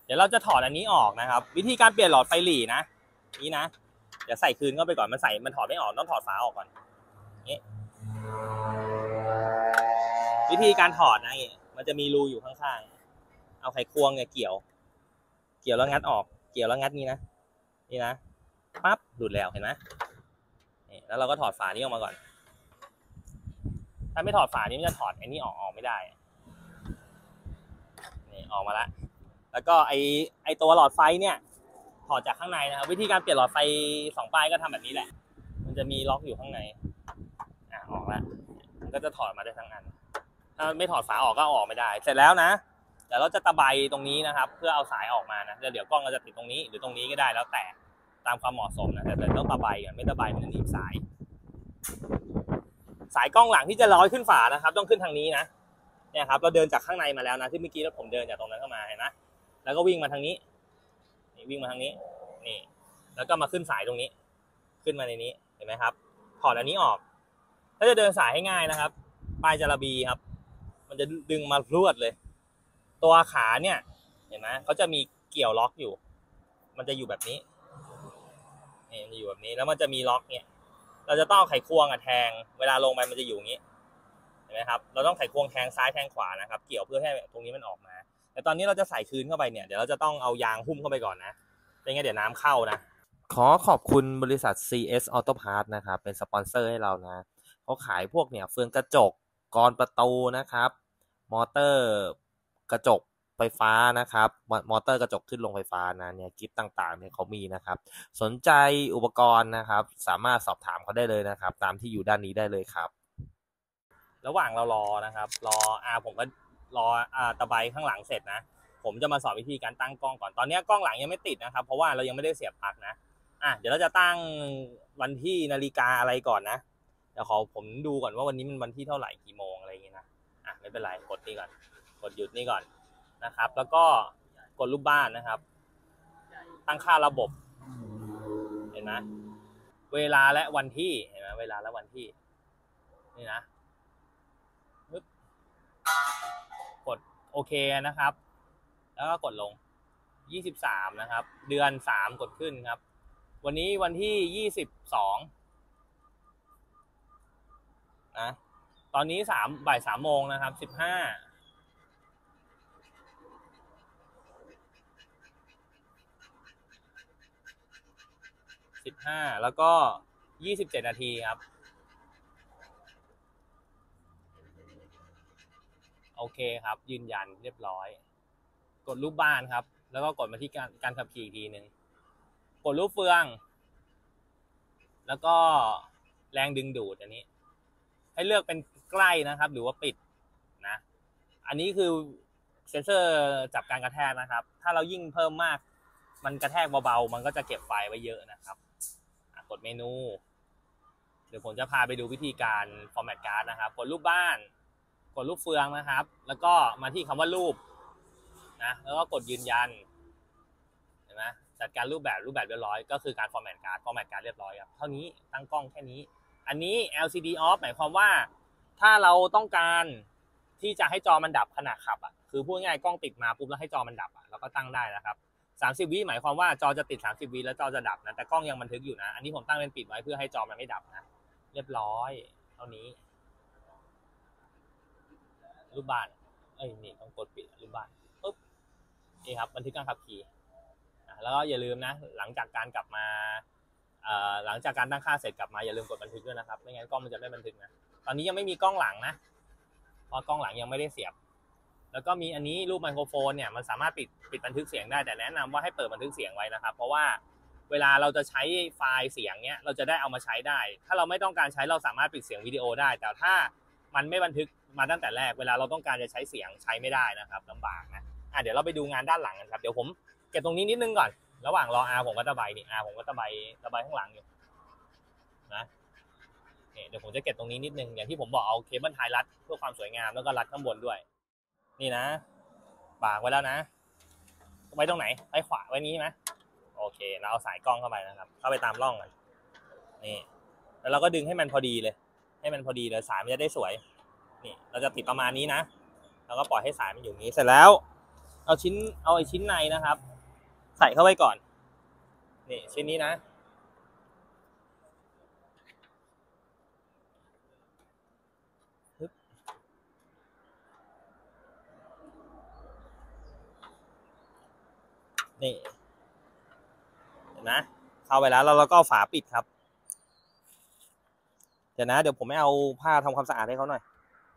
เดี๋ยวเราจะถอดอันนี้ออกนะครับวิธีการเปลี่ยนหลอดไฟหลีนะนี่นะเดี๋ยวใส่คืนเข้าไปก่อนมันถอดไม่ออกต้องถอดฝาออกก่อนนี่วิธีการถอดนะมันจะมีรูอยู่ข้างๆเอาไขควงเนี่ยเกี่ยวแล้วงัดออกเกี่ยวแล้วงัดนี่นะปั๊บดูดแล้วเห็นไหมนี่แล้วเราก็ถอดฝานี้ออกมาก่อนถ้าไม่ถอดฝานี้มันจะถอดไอ้นี่ออกไม่ได้นี่ออกมาแล้วก็ไอตัวหลอดไฟเนี่ยถอดจากข้างในนะครับวิธีการเปลี่ยนหลอดไฟ2 ปลายก็ทำแบบนี้แหละมันจะมีล็อกอยู่ข้างในออกแล้วมันก็จะถอดมาได้ทั้งอันถ้าไม่ถอดฝาออกก็ออกไม่ได้เสร็จแล้วนะเดี๋ยวเราจะตะไบตรงนี้นะครับเพื่อเอาสายออกมานะเดี๋ยวกล้องเราจะติดตรงนี้หรือตรงนี้ก็ได้แล้วแต่ตามความเหมาะสมนะแต่ต้องตะไบก่อนไม่ตะไบมันจะหนีบสายกล้องหลังที่จะร้อยขึ้นฝานะครับต้องขึ้นทางนี้นะเนี่ยครับเราเดินจากข้างในมาแล้วนะที่เมื่อกี้แล้วผมเดินจากตรงนั้นเข้ามาเห็นไหมแล้วก็วิ่งมาทางนี้นี่วิ่งมาทางนี้นี่แล้วก็มาขึ้นสายตรงนี้ขึ้นมาในนี้เห็นไหมครับถอดอันนี้ออกถ้าจะเดินสายให้ง่ายนะครับปลายจระบีครับมันจะดึงมาลวดเลยตัวขาเนี่ยเห็นไหมเขาจะมีเกี่ยวล็อกอยู่มันจะอยู่แบบนี้นี่มันจะอยู่แบบนี้แล้วมันจะมีล็อกเนี่ยเราจะต้องไขควงแทงเวลาลงไปมันจะอยู่อย่างนี้เห็นไหมครับเราต้องไขควงแทงซ้ายแทงขวานะครับเกี่ยวเพื่อให้ตรงนี้มันออกมาแต่ตอนนี้เราจะใส่คืนเข้าไปเนี่ยเดี๋ยวเราจะต้องเอายางหุ้มเข้าไปก่อนนะไม่งั้นเดี๋ยวน้ำเข้านะขอขอบคุณบริษัท CS Auto Parts นะครับเป็นสปอนเซอร์ให้เรานะเขาขายพวกเนี่ยเฟืองกระจกกรประตูนะครับมอเตอร์กระจกไฟฟ้านะครับมอเตอร์กระจกขึ้นลงไฟฟ้านะเนี่ยกิฟต์ต่างๆเนี่ยเขามีนะครับสนใจอุปกรณ์นะครับสามารถสอบถามเขาได้เลยนะครับตามที่อยู่ด้านนี้ได้เลยครับระหว่างเรารอนะครับรอผมก็รอตะไบข้างหลังเสร็จนะผมจะมาสอนวิธีการตั้งกล้องก่อนตอนนี้กล้องหลังยังไม่ติดนะครับเพราะว่าเรายังไม่ได้เสียบปลั๊กนะเดี๋ยวเราจะตั้งวันที่นาฬิกาอะไรก่อนนะเดี๋ยวผมดูก่อนว่าวันนี้มันวันที่เท่าไหร่กี่โมงอะไรอย่างงี้นะไม่เป็นไรกดนี่ก่อนกดหยุดนี่ก่อนนะครับแล้วก็กดรูปบ้านนะครับตั้งค่าระบบเห็นไหมเวลาและวันที่เห็นไหมเวลาและวันที่นี่นะกดโอเคนะครับแล้วก็กดลง23นะครับเดือน3กดขึ้นครับวันนี้วันที่22นะตอนนี้บ่าย3โมงนะครับ15แล้วก็27นาทีครับโอเคครับยืนยันเรียบร้อยกดรูปบ้านครับแล้วก็กดมาที่การขับขี่อีกทีนึงกดรูปเฟืองแล้วก็แรงดึงดูดอันนี้ให้เลือกเป็นใกล้นะครับหรือว่าปิดนะอันนี้คือเซ็นเซอร์จับการกระแทกนะครับถ้าเรายิ่งเพิ่มมากมันกระแทกเบาๆมันก็จะเก็บไฟไว้เยอะนะครับกดเมนูเดี๋ยวผมจะพาไปดูวิธีการ format card นะครับกดรูปบ้านกดรูปเฟืองนะครับแล้วก็มาที่คำว่ารูปนะแล้วก็กดยืนยันเห็นไหมจัดการรูปแบบเรียบร้อยก็คือการ format card เรียบร้อยครับเท่านี้ตั้งกล้องแค่นี้อันนี้ LCD off หมายความว่าถ้าเราต้องการที่จะให้จอมันดับขณะขับคือพูดง่ายกล้องติดมาปุ๊บแล้วให้จอมันดับเราก็ตั้งได้นะครับ30 วิหมายความว่าจอจะติด30 วิแล้วจอจะดับนะแต่กล้องยังบันทึกอยู่นะอันนี้ผมตั้งเป็นปิดไว้เพื่อให้จอมันไม่ดับนะเรียบร้อยเท่านี้รูปบ้านนี่ต้องกดปิดรูปบ้านปุ๊บนี่ครับบันทึกการขับขี่แล้วก็อย่าลืมนะหลังจากการกลับมาหลังจากการตั้งค่าเสร็จกลับมาอย่าลืมกดบันทึกด้วยนะครับไม่งั้นกล้องมันจะไม่บันทึกนะตอนนี้ยังไม่มีกล้องหลังนะเพราะกล้องหลังยังไม่ได้เสียบแล้วก็มีอันนี้รูปไมโครโฟนเนี่ยมันสามารถปิดบันทึกเสียงได้แต่แนะนำว่าให้เปิดบันทึกเสียงไว้นะครับเพราะว่าเวลาเราจะใช้ไฟล์เสียงเนี้ยเราจะได้เอามาใช้ได้ถ้าเราไม่ต้องการใช้เราสามารถปิดเสียงวิดีโอได้แต่ถ้ามันไม่บันทึกมาตั้งแต่แรกเวลาเราต้องการจะใช้เสียงใช้ไม่ได้นะครับลำบากนะเดี๋ยวเราไปดูงานด้านหลังกันครับเดี๋ยวผมเก็บตรงนี้นิดนึงก่อนระหว่างรอผมก็ตะไบนี่ผมก็ตะไบข้างหลังอยู่นะเดี๋ยวผมจะเก็บตรงนี้นิดนึงอย่างที่ผมบอกเอาเคเบิลไทยรัดเพื่อความสวยงามแล้วก็รัดข้างบนด้วยนี่นะบากไว้แล้วนะไว้ตรงไหนไว้ขวาไว้นี้ไหมโอเคเราเอาสายกล้องเข้าไปนะครับเข้าไปตามร่องกันนี่แล้วเราก็ดึงให้มันพอดีเลยสายมันจะได้สวยนี่เราจะติดประมาณนี้นะแล้วก็ปล่อยให้สายมันอยู่นี้เสร็จแล้วเอาไอ้ชิ้นในนะครับใส่เข้าไปก่อนนี่ชิ้นนี้นะนี่เห็นไหมเข้าไปแล้วเราก็เอาฝาปิดครับเดี๋ยวผมไม่เอาผ้าทำความสะอาดให้เขาหน่อย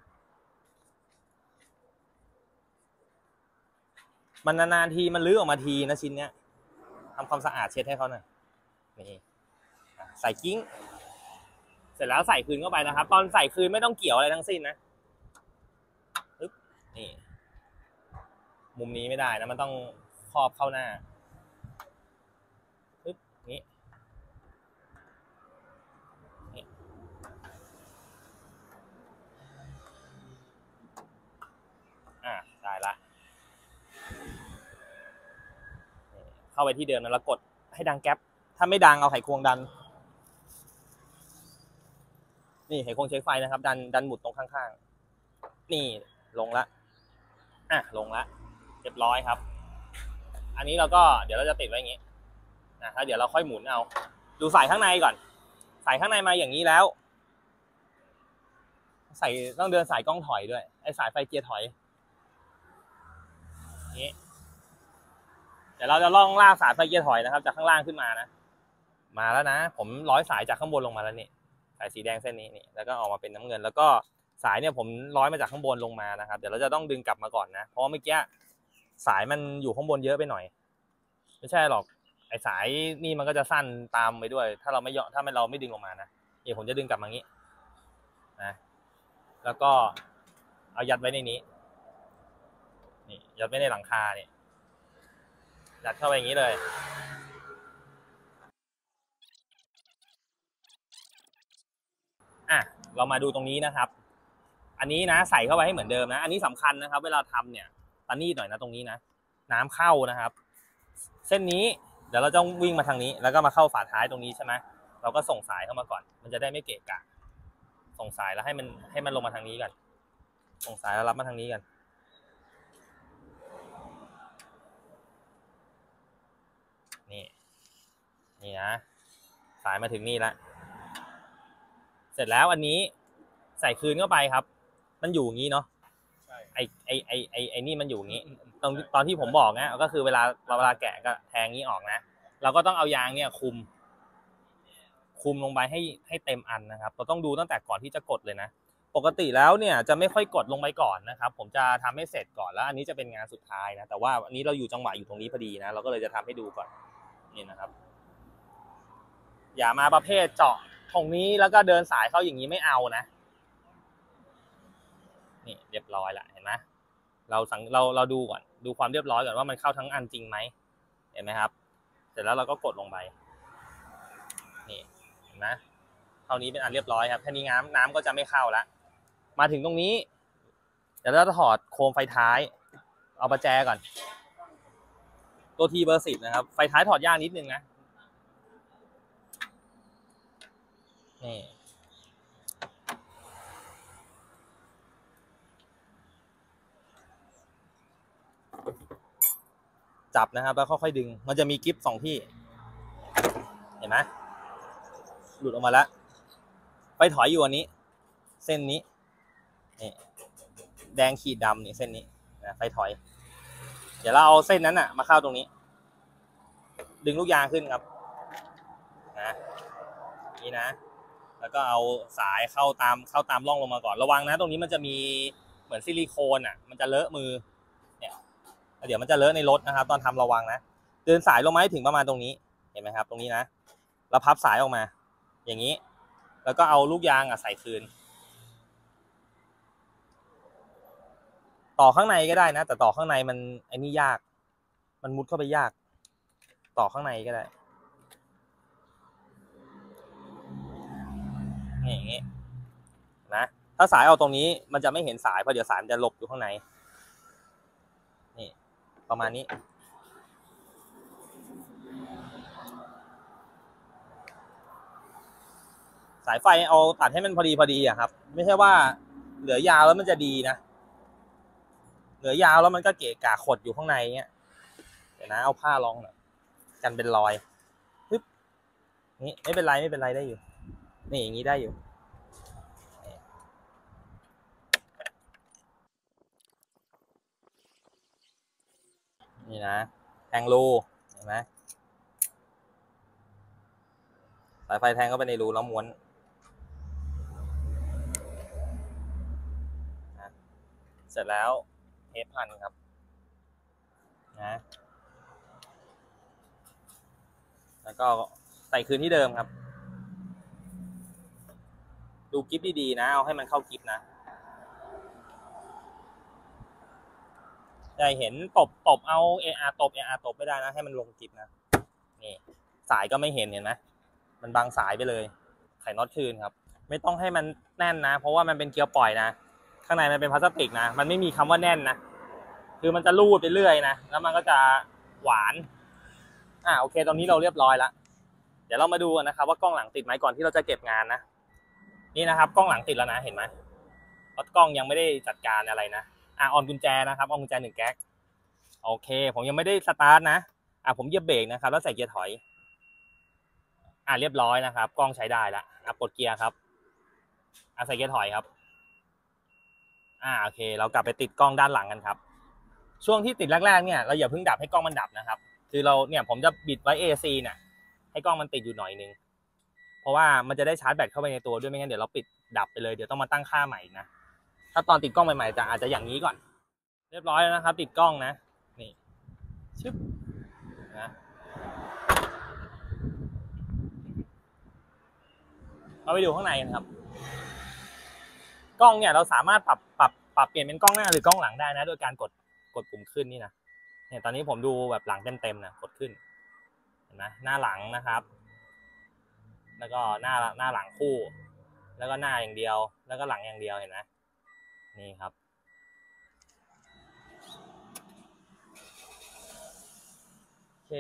มันนานๆทีมันลื้อออกมาทีนะชิ้นเนี้ยทำความสะอาดเช็ดให้เขาหน่อยนี่ใส่กิ้งเสร็จแล้วใส่คืนเข้าไปนะครับตอนใส่คืนไม่ต้องเกี่ยวอะไรทั้งสิ้นนะปึ๊บนี่มุมนี้ไม่ได้นะมันต้องครอบเข้าหน้าปึ๊บนี้ได้ละเข้าไปที่เดิมแล้วกดให้ดังแก๊ปถ้าไม่ดังเอาไขควงดันนี่ไขควงเช็คไฟนะครับดันหมุดตรงข้างๆนี่ลงละลงละเรียบร้อยครับอันนี้เราก็เดี๋ยวเราจะติดไว้อย่างนี้นะแล้วเดี๋ยวเราค่อยหมุนเอาดูสายข้างในก่อนสายข้างในมาอย่างนี้แล้วใส่ต้องเดินสายกล้องถอยด้วยไอ้สายไฟเกียร์ถอยนี้เดี๋ยวเราจะล่องลากสายไฟเกียร์ถอยนะครับจากข้างล่างขึ้นมานะมาแล้วนะผมร้อยสายจากข้างบนลงมาแล้วนี่สายสีแดงเส้นนี้นี่แล้วก็ออกมาเป็นน้ำเงินแล้วก็สายเนี่ยผมร้อยมาจากข้างบนลงมานะครับเดี๋ยวเราจะต้องดึงกลับมาก่อนนะเพราะเมื่อกี้สายมันอยู่ข้างบนเยอะไปหน่อยไม่ใช่หรอกไอ้สายนี่มันก็จะสั้นตามไปด้วยถ้าเราไม่ดึงลงมานะนี่ผมจะดึงกลับมางี้นะแล้วก็เอายัดไว้ในนี้นี่ยัดไว้ในหลังคาเนี่ยยัดเข้าไปอย่างนี้เลยเรามาดูตรงนี้นะครับอันนี้นะใส่เข้าไปให้เหมือนเดิมนะอันนี้สำคัญนะครับเวลาทำเนี่ยตะนี่หน่อยนะตรงนี้นะน้ำเข้านะครับเส้นนี้เดี๋ยวเราจะวิ่งมาทางนี้แล้วก็มาเข้าฝาท้ายตรงนี้ใช่ไหมเราก็ส่งสายเข้ามาก่อนมันจะได้ไม่เกะกะส่งสายแล้วให้มันลงมาทางนี้กันส่งสายแล้วรับมาทางนี้กันนี่นะสายมาถึงนี่แล้วเสร็จแล้วอันนี้ใส่คืนเข้าไปครับมันอยู่อย่างนี้เนาะไอนี่มันอยู่อย่างนี้ตอนที่ผมบอกนะก็คือเวลาแกะก็แทงนี้ออกนะเราก็ต้องเอายางเนี่ยคุมลงไปให้เต็มอันนะครับเราต้องดูตั้งแต่ก่อนที่จะกดเลยนะปกติแล้วเนี่ยจะไม่ค่อยกดลงไปก่อนนะครับผมจะทำให้เสร็จก่อนแล้วอันนี้จะเป็นงานสุดท้ายนะแต่ว่าอันนี้เราอยู่จังหวะอยู่ตรงนี้พอดีนะเราก็เลยจะทำให้ดูก่อนนี่นะครับอย่ามาประเภทเจาะตรงนี้แล้วก็เดินสายเข้าอย่างนี้ไม่เอานะนี่เรียบร้อยละเห็นไหมเราดูก่อนดูความเรียบร้อยก่อนว่ามันเข้าทั้งอันจริงไหมเห็นไหมครับเสร็จแล้วเราก็กดลงไปนี่เห็นไหมเท่านี้เป็นอันเรียบร้อยครับแค่นี้น้ำก็จะไม่เข้าแล้วมาถึงตรงนี้เดี๋ยวเราจะถอดโคมไฟท้ายเอาประแจก่อนตัวทีเบอร์10นะครับไฟท้ายถอดยากนิดนึงนะนี่จับนะครับแล้วค่อยๆดึงมันจะมีกิ๊บ2ที่เห็นไหมหลุดออกมาแล้วไฟถอยอยู่อันนี้เส้นนี้นี่แดงขีดดำนี่เส้นนี้นะไฟถอยเดี๋ยวเราเอาเส้นนั้นมาเข้าตรงนี้ดึงลูกยางขึ้นครับนะนี่นะแล้วก็เอาสายเข้าตามร่องลงมาก่อนระวังนะตรงนี้มันจะมีเหมือนซิลิโคนมันจะเลอะมือเนี่ยเดี๋ยวมันจะเลอะในรถนะครับตอนทำระวังนะเดินสายลงมาให้ถึงประมาณตรงนี้เห็นไหมครับตรงนี้นะแล้วพับสายออกมาอย่างนี้แล้วก็เอาลูกยางใส่คืนต่อข้างในก็ได้นะแต่ต่อข้างในมันไอ้นี่ยากมันมุดเข้าไปยากต่อข้างในก็ได้อย่างนี้นะถ้าสายเอาตรงนี้มันจะไม่เห็นสายเพราะเดี๋ยวสายมันจะหลบอยู่ข้างในนี่ประมาณนี้สายไฟเอาตัดให้มันพอดีครับไม่ใช่ว่าเหลือยาวแล้วมันจะดีนะเหนือยาวแล้วมันก็เกะกะขดอยู่ข้างในเงี้ยเดี๋ยวนะเอาผ้ารองหน่อยกันเป็นรอยปึ๊บนี่ไม่เป็นไรได้อยู่นี่อย่างนี้ได้อยู่นี่นะแทงรูเห็นไหมสายไฟแทงเข้าไปในรูแล้วม้วนเสร็จแล้วเทปพันครับนะแล้วก็ใส่คืนที่เดิมครับดูกิ๊บดีๆนะเอาให้มันเข้ากิ๊บนะอย่าเห็นตบเอาตบไม่ได้นะให้มันลงกิ๊บนะนี่สายก็ไม่เห็นไหมมันบังสายไปเลยไขน็อตคืนครับไม่ต้องให้มันแน่นนะเพราะว่ามันเป็นเกียร์ปล่อยนะข้างในมันเป็นพลาสติกนะมันไม่มีคำว่าแน่นนะคือมันจะลูดไปเรื่อยนะแล้วมันก็จะหวานโอเคตรงนี้เราเรียบร้อยแล้วเดี๋ยวเรามาดูกันนะครับว่ากล้องหลังติดไหมก่อนที่เราจะเก็บงานนะนี่นะครับกล้องหลังติดแล้วนะเห็นไหมเพราะกล้องยังไม่ได้จัดการอะไรนะออนกุญแจนะครับออนกุญแจ1 แก๊กโอเคผมยังไม่ได้สตาร์ทนะผมเหยียบเบรกนะครับแล้วใส่เกียร์ถอยเรียบร้อยนะครับกล้องใช้ได้ละปลดเกียร์ครับใส่เกียร์ถอยครับโอเคเรากลับไปติดกล้องด้านหลังกันครับช่วงที่ติดแรกๆเนี่ยเราอย่าเพิ่งดับให้กล้องมันดับนะครับคือเราเนี่ยผมจะบิดไว้ AC เนี่ยให้กล้องมันติดอยู่หน่อยนึงเพราะว่ามันจะได้ชาร์จแบตเข้าไปในตัวด้วยไม่งั้นเดี๋ยวเราปิดดับไปเลยเดี๋ยวต้องมาตั้งค่าใหม่นะถ้าตอนติดกล้องใหม่ๆอาจจะอย่างนี้ก่อนเรียบร้อยแล้วนะครับติดกล้องนะนี่ชึบนะเราไปดูข้างในกันครับกล้องเนี่ยเราสามารถปรับเปลี่ยนเป็นกล้องหน้าหรือกล้องหลังได้นะโดยการกดปุ่มขึ้นนี่นะเนี่ยตอนนี้ผมดูแบบหลังเต็มๆนะกดขึ้นเห็นไหมหน้าหลังนะครับแล้วก็หน้าหลังคู่แล้วก็หน้าอย่างเดียวแล้วก็หลังอย่างเดียวเห็นไหมนี่ครับโอเค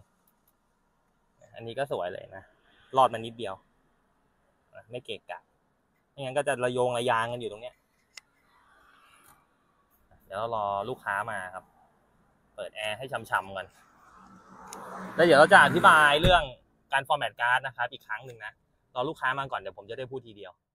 อันนี้ก็สวยเลยนะรอดมานิดเดียวไม่เกะกะไม่งั้นก็จะระโยงระยางกันอยู่ตรงเนี้ยเดี๋ยวเรารอลูกค้ามาครับเปิดแอร์ให้ช่ำๆก่อนแล้วเดี๋ยวเราจะอธิบายเรื่องการฟอร์แมตการ์ดนะครับอีกครั้งหนึ่งนะรอลูกค้ามาก่อนเดี๋ยวผมจะได้พูดทีเดียว